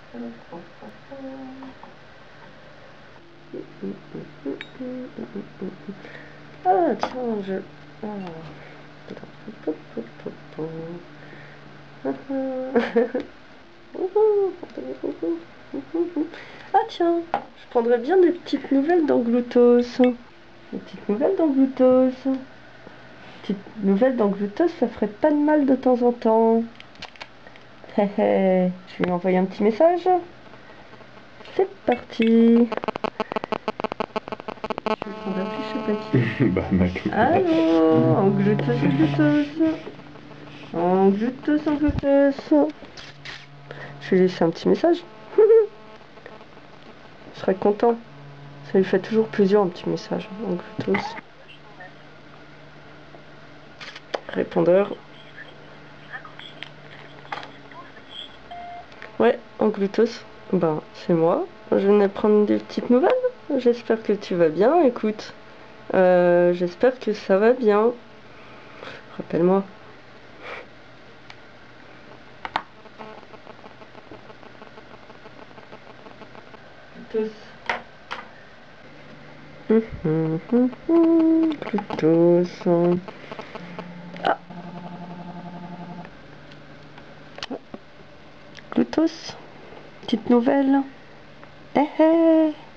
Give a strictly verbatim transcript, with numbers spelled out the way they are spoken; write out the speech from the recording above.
Ah tiens, je... Ah. Ah tiens, je prendrais bien des petites nouvelles d'Angloutos. Des petites nouvelles d'Angloutos. Petite nouvelle d'Angloutos, ça ferait pas de mal de temps en temps. Hé hé, je vais lui envoyer un petit message. C'est parti. Je vais prendre un petit, je sais pas qui. Bah, Maclou. Allô, Angloutos, Angloutos. Angloutos, Angloutos. Je vais lui laisser un petit message. Je serais content. Ça lui fait toujours plaisir un petit message. Angloutos. Répondeur. Ouais, Angloutos. Ben, c'est moi. Je venais prendre des petites nouvelles. J'espère que tu vas bien. Écoute, euh, j'espère que ça va bien. Rappelle-moi. Angloutos. Hum, hum, hum, hum. Angloutos. Ah. Angloutos. Petite nouvelle. Eh eh.